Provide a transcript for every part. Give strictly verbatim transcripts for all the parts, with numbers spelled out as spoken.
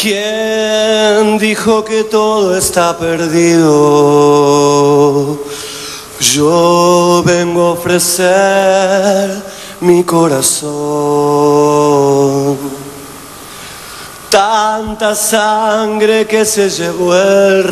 ¿Quién dijo que todo está perdido? Yo vengo a ofrecer mi corazón. Tanta sangre que se llevó el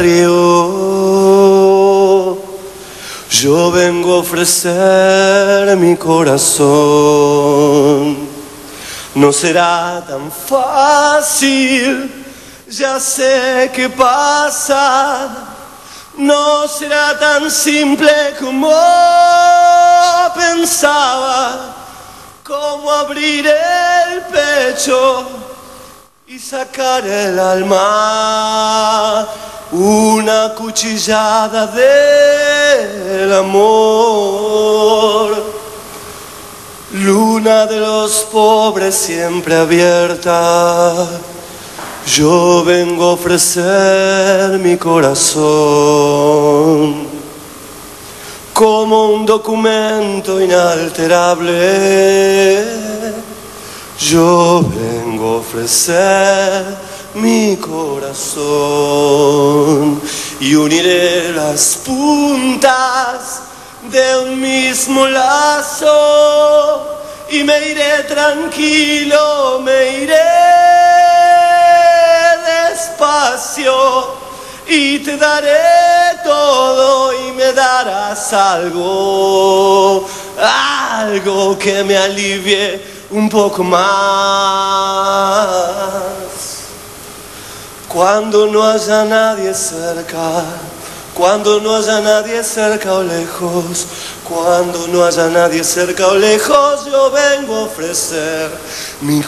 río. Yo vengo a ofrecer mi corazón. No será tan fácil, ya sé qué pasa. No será tan simple como pensaba. Como abrir el pecho y sacar el alma. Una cuchillada del amor. Luna de los pobres siempre abierta. Yo vengo a ofrecer mi corazón como un documento inalterable. Yo vengo a ofrecer mi corazón y uniré las puntas de un mismo lazo y me iré tranquilo, me iré despacio y te daré todo y me darás algo, algo que me alivie un poco más. Cuando no haya nadie cerca, cuando no haya nadie cerca o lejos, cuando no haya nadie cerca o lejos, yo vengo a ofrecer mi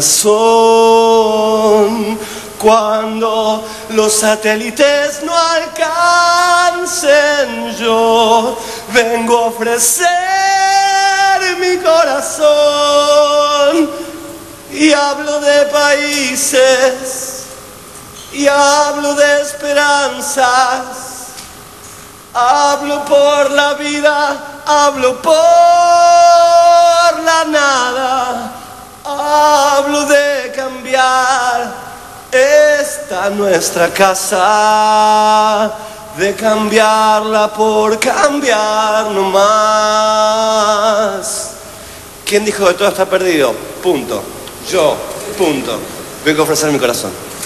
corazón. Cuando los satélites no alcancen, yo vengo a ofrecer mi corazón. Y hablo de países, y hablo de esperanzas. Hablo por la vida, hablo por la nada. Hablo de cambiar esta nuestra casa, de cambiarla por cambiar nomás. ¿Quién dijo que todo está perdido? Punto. Yo, punto. Vengo a ofrecer mi corazón.